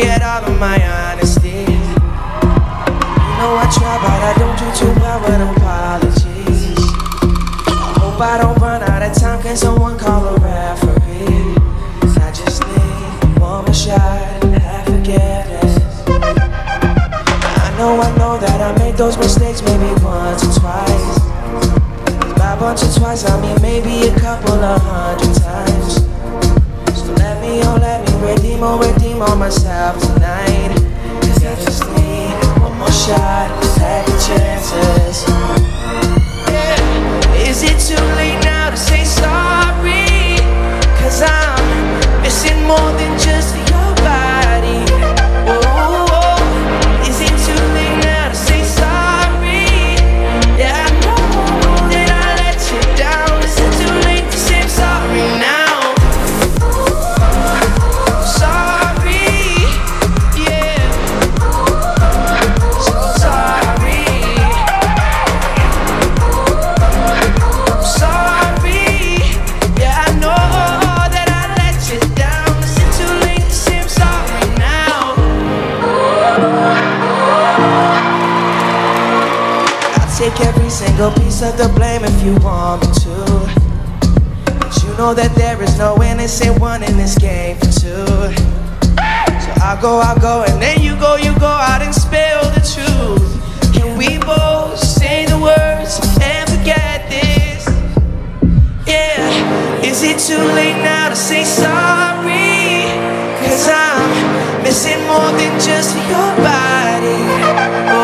appropriate all of my honesty. You know I try, but I don't do too well with apologies. I hope I don't run out of time. Can someone call a referee? 'Cause I just need one more shot at forgiveness. I know that I made those mistakes maybe once or twice. By once or twice, I mean maybe a couple of 100 times. So let me redeem on myself tonight. 'Cause I just need one more shot, second chances. Yeah. Is it too late now to say sorry? 'Cause I'm missing more than just your body. Oh, is it too late now to say sorry? Yeah, I know that I let you down. Is it too late to say I'm sorry now? Sorry, yeah. So sorry. Sorry, yeah, I know that I let you down. Is it too late to say I'm sorry now? I'll take every single piece of the blame if you want me to. But you know that there is no innocent one in this game for two. So I'll go, and then you go out and spill the truth. Can we both say the words and forget this? Yeah, is it too late now to say sorry? 'Cause I'm missing more than just your body.